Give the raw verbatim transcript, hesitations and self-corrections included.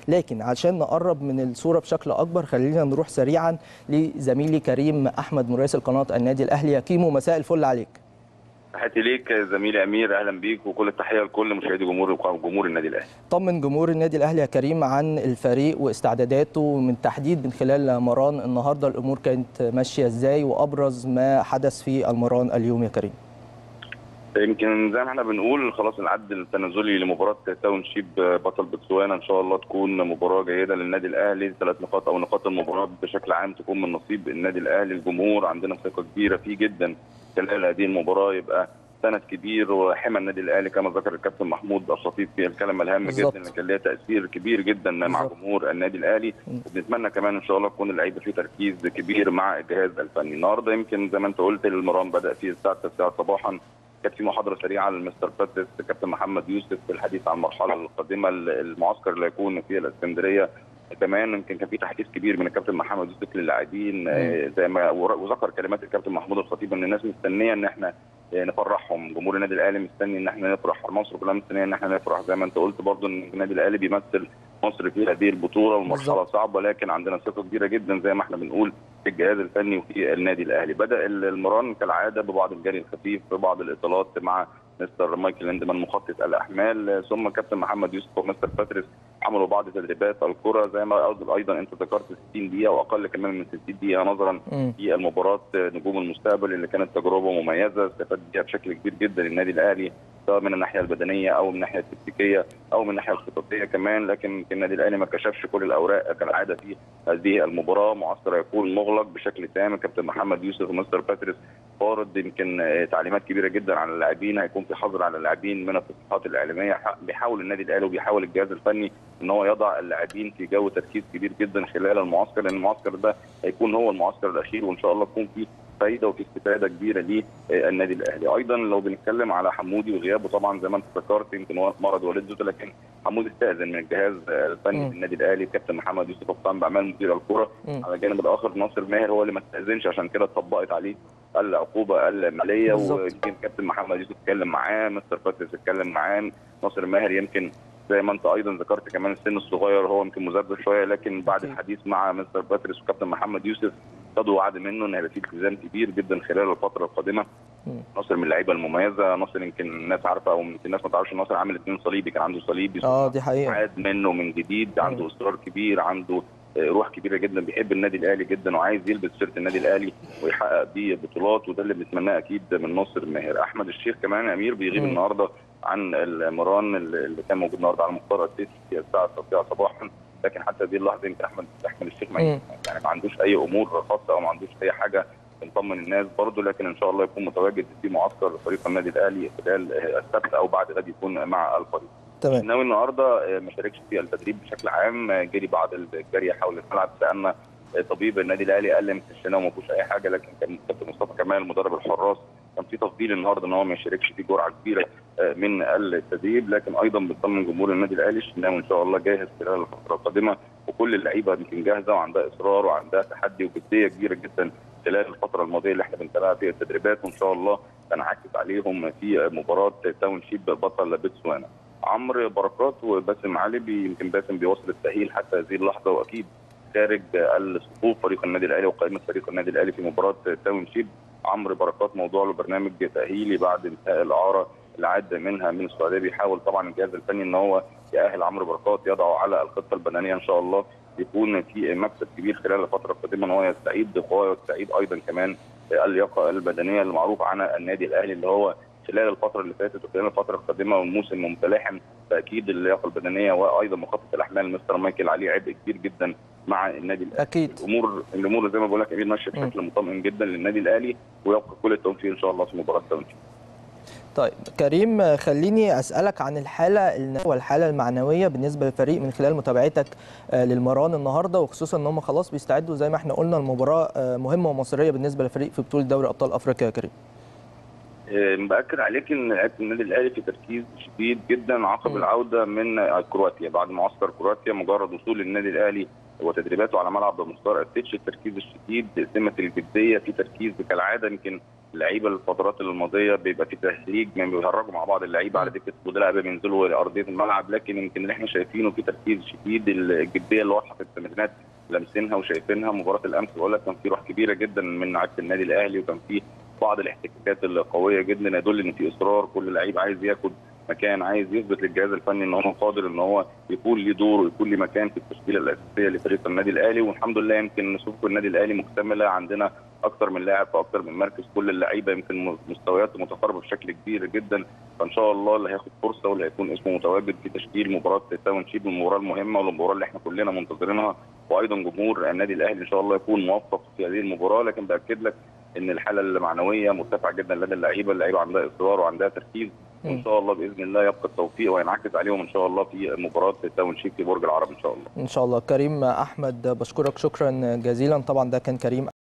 لكن عشان نقرب من الصوره بشكل اكبر خلينا نروح سريعا لزميلي كريم احمد مراسل قناه النادي الاهلي. يا كيمو مساء الفل عليك. تحياتي ليك زميلي امير، اهلا بيك وكل التحيه لكل مشاهدي جمهور جمهور النادي الاهلي. طمن جمهور النادي الاهلي يا كريم عن الفريق واستعداداته من تحديد من خلال مران النهارده، الامور كانت ماشيه ازاي وابرز ما حدث في المران اليوم يا كريم؟ يمكن زي ما احنا بنقول خلاص العد التنازلي لمباراه تاون شيب بطل بوتسوانا ان شاء الله تكون مباراه جيده للنادي الاهلي، ثلاث نقاط او نقاط المباراه بشكل عام تكون من نصيب النادي الاهلي. الجمهور عندنا ثقه كبيره فيه جدا خلال هذه المباراه، يبقى سند كبير وحمى النادي الاهلي كما ذكر الكابتن محمود الخطيب في الكلمه الهامه جدا اللي كان ليها تاثير كبير جدا مع بالزبط. جمهور النادي الاهلي، وبنتمنى كمان ان شاء الله تكون اللعيبه في تركيز كبير مع الجهاز الفني. النهارده يمكن زي ما انت قلت المران بدا في الساعه التاسعة صباحا، كانت في محاضره سريعه للمستر باتريس كابتن محمد يوسف في الحديث عن المرحله القادمه، المعسكر اللي هيكون في الاسكندريه. كمان يمكن كان في تحديث كبير من الكابتن محمد يوسف للاعبين زي ما وذكر كلمات الكابتن محمود الخطيب ان الناس مستنيه ان احنا نفرحهم، جمهور النادي الاهلي مستني ان احنا نفرح، مصر كلها مستنيه ان احنا نفرح. زي ما انت قلت برضو ان النادي الاهلي بيمثل مصر في هذه البطوله والمرحله صعبه، لكن عندنا ثقه كبيره جدا زي ما احنا بنقول في الجهاز الفني وفي النادي الاهلي. بدا المران كالعاده ببعض الجري الخفيف، ببعض الاطالات مع مستر مايكل ليندمان مخطط الاحمال، ثم كابتن محمد يوسف ومستر باتريس عملوا بعض تدريبات الكره زي ما ايضا انت ذكرت ستين دقيقه واقل كمان من ستين دقيقه نظرا في المباراه نجوم المستقبل اللي كانت تجربه مميزه استفاد بها بشكل كبير جدا النادي الاهلي سواء من الناحيه البدنيه او من الناحيه التكتيكيه او من الناحيه الخططيه كمان، لكن النادي الاهلي ما كشفش كل الاوراق كالعاده في هذه المباراه. معسكر هيكون مغلق بشكل تام، كابتن محمد يوسف ومستر باتريس فارض يمكن تعليمات كبيره جدا على اللاعبين، هيكون في حظر على اللاعبين من التصريحات الاعلاميه. بيحاول النادي الاهلي وبيحاول الجهاز الفني ان هو يضع اللاعبين في جو تركيز كبير جدا خلال المعسكر، لان المعسكر ده هيكون هو المعسكر الاخير وان شاء الله تكون فيه فايده وفي استفاده كبيره للنادي الاهلي. ايضا لو بنتكلم على حمودي وغيابه طبعا زي ما انت ذكرت يمكن هو مرض والدته، لكن حمودي استاذن من الجهاز الفني في النادي الاهلي كابتن محمد يوسف قام باعمال مدير الكره. على الجانب الاخر ناصر ماهر هو اللي ما استاذنش، عشان كده اتطبقت عليه العقوبه الماليه، ويمكن كابتن محمد يوسف اتكلم معاه، مستر باتريس اتكلم معاه. ناصر ماهر يمكن زي ما انت ايضا ذكرت كمان السن الصغير هو يمكن مذبذب شويه، لكن بعد الحديث مع مستر باتريس وكابتن محمد يوسف خدوا وعد منه ان هيبقى في التزام كبير جدا خلال الفتره القادمه. ناصر من اللعيبه المميزه، ناصر يمكن الناس عارفه او يمكن الناس ما تعرفش ناصر عامل اثنين صليبي، كان عنده صليبي اه دي حقيقه عاد منه من جديد، عنده اصرار كبير، عنده روح كبيره جدا، بيحب النادي الاهلي جدا وعايز يلبس شيرت النادي الاهلي ويحقق بيه بطولات، وده اللي بنتمناه اكيد من ناصر ماهر. احمد الشيخ كمان امير بيغيب النهارده عن المران اللي كان موجود النهارده على المختار السيسي في الساعه السابعة صباحا، لكن حتى هذه اللحظه يمكن احمد احمد الشيخ ما يعني ما عندوش اي امور خاصه او ما عندوش اي حاجه بنطمن الناس برضه، لكن ان شاء الله يكون متواجد في معسكر فريق النادي الاهلي خلال السبت او بعد غد يكون مع الفريق. تمام. الشناوي النهارده ما شاركش في التدريب بشكل عام، جري بعض الجري حول الملعب، سالنا طبيب النادي الاهلي قال ان الشناوي ما فيهوش اي حاجه، لكن كان كابتن مصطفى كمال مدرب الحراس كان في تفضيل النهارده ان هو ما يشاركش في جرعه كبيره من التدريب، لكن ايضا بنطمن جمهور النادي الاهلي الشناوي ان شاء الله جاهز خلال الفتره القادمه، وكل اللعيبه يمكن جاهزه وعندها اصرار وعندها تحدي وجديه كبيره جدا خلال الفتره الماضيه اللي احنا بنتابعها فيها التدريبات، وان شاء الله تنعكس عليهم في مباراه تاون شيب بطل بوتسوانا. عمرو بركات وباسم علي يمكن باسم بيوصل التاهيل حتى هذه اللحظه واكيد خارج الصفوف فريق النادي الاهلي وقائمه فريق النادي الاهلي في مباراه تاون شيب. عمرو بركات موضوع له برنامج تاهيلي بعد انتهاء الاعاره اللي عاد منها من السعوديه، بيحاول طبعا الجهاز الفني ان هو يأهل عمرو بركات يضعه على الخطه البدنيه ان شاء الله يكون في مكسب كبير خلال الفتره القادمه ان هو يستعيد قواه ويستعيد ايضا كمان اللياقه البدنيه المعروف عنها النادي الاهلي اللي هو خلال الفتره اللي فاتت وخلال الفتره القادمه والموسم المتلاحم تاكيد اللياقه البدنيه وايضا مخطط الاحمال مستر مايكل عليه عبء كبير جدا مع النادي الاهلي. اكيد الامور الامور زي ما بقول لك امير ماشيه بشكل مطمئن جدا للنادي الاهلي ويبقى كل التوفيق ان شاء الله في مباراه تاون شيب. طيب كريم خليني اسالك عن الحاله والحاله المعنويه بالنسبه للفريق من خلال متابعتك للمران النهارده، وخصوصا ان هم خلاص بيستعدوا زي ما احنا قلنا المباراه مهمه ومصيريه بالنسبه للفريق في بطوله دوري ابطال افريقيا. يا كريم باكد عليك ان لعيبه النادي الاهلي في تركيز شديد جدا عقب العوده من كرواتيا بعد معسكر كرواتيا، مجرد وصول النادي الاهلي وتدريباته على ملعب مختار التتش التركيز الشديد سمه الجديه في تركيز كالعاده. يمكن اللعيبه الفترات الماضيه بيبقى في تهريج، ما بيهرجوا مع بعض اللعيبه على دكه البدلاء قبل ما ينزلوا لارضيه الملعب، لكن يمكن اللي احنا شايفينه في تركيز شديد، الجديه اللي واضحه في التمرينات لامسينها وشايفينها. مباراه الامس بقول لك كان في روح كبيره جدا من لعيبه النادي الاهلي، وكان في بعض الاحتكاكات القويه جدا يدل ان في اصرار، كل لعيب عايز ياخد مكان، عايز يثبت للجهاز الفني ان هو قادر ان هو يكون له دور ويكون له مكان في التشكيله الاساسيه لفريق النادي الاهلي. والحمد لله يمكن صفوف النادي الاهلي مكتمله، عندنا اكثر من لاعب في اكثر من مركز، كل اللعيبه يمكن مستويات متقاربه بشكل كبير جدا، فان شاء الله اللي هياخد فرصه واللي هيكون اسمه متواجد في تشكيل مباراه تاون شيب، المباراه المهمه والمباراه اللي احنا كلنا منتظرينها، وايضا جمهور النادي الاهلي ان شاء الله يكون موفق في هذه المباراه. لكن باكد لك ان الحاله المعنويه مرتفعه جدا لدى اللعيبه، اللعيبه عندها اصرار وعندها تركيز، وان شاء الله باذن الله يبقى التوفيق وينعكس عليهم ان شاء الله في مباراه التاون شيب في برج العرب ان شاء الله. ان شاء الله. كريم احمد بشكرك شكرا جزيلا. طبعا ده كان كريم